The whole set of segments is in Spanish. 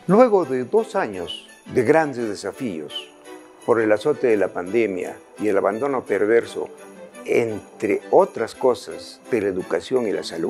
Luego de 2 años de grandes desafíos por el azote de la pandemia y el abandono perverso, entre otras cosas, de la educación y la salud,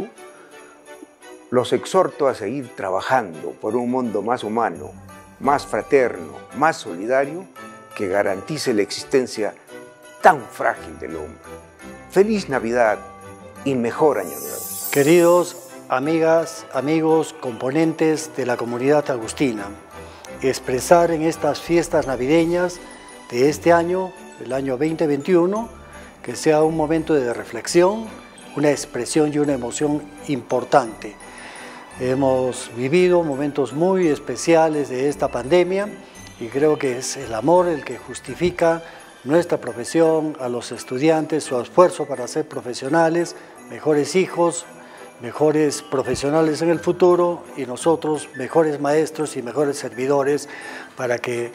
los exhorto a seguir trabajando por un mundo más humano, más fraterno, más solidario, que garantice la existencia tan frágil del hombre. Feliz Navidad y mejor Año Nuevo. Queridos amigas, amigos, componentes de la comunidad agustina, expresar en estas fiestas navideñas de este año, el año 2021, que sea un momento de reflexión, una expresión y una emoción importante. Hemos vivido momentos muy especiales de esta pandemia y creo que es el amor el que justifica nuestra profesión, a los estudiantes, su esfuerzo para ser profesionales, mejores hijos, mejores profesionales en el futuro y nosotros mejores maestros y mejores servidores para que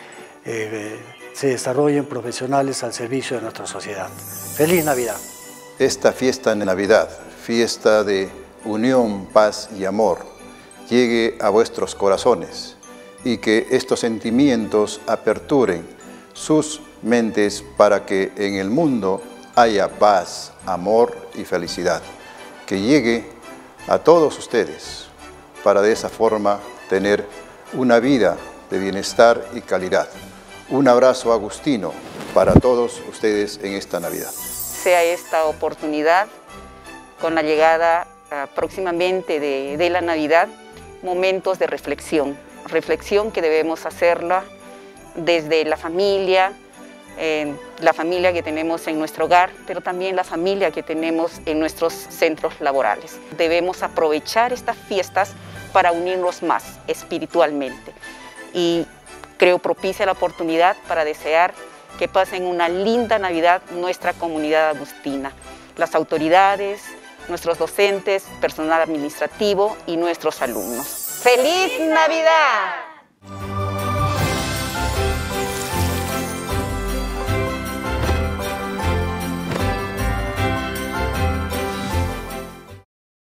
se desarrollen profesionales al servicio de nuestra sociedad. ¡Feliz Navidad! Esta fiesta de Navidad, fiesta de unión, paz y amor, llegue a vuestros corazones y que estos sentimientos aperturen sus mentes para que en el mundo haya paz, amor y felicidad. Que llegue a todos ustedes para de esa forma tener una vida de bienestar y calidad. Un abrazo agustino para todos ustedes en esta Navidad. Sea esta oportunidad, con la llegada próximamente de la Navidad, momentos de reflexión que debemos hacerla desde la familia que tenemos en nuestro hogar, pero también la familia que tenemos en nuestros centros laborales. Debemos aprovechar estas fiestas para unirnos más espiritualmente y creo propicia la oportunidad para desear que pasen una linda Navidad nuestra comunidad agustina, las autoridades, nuestros docentes, personal administrativo y nuestros alumnos. ¡Feliz Navidad!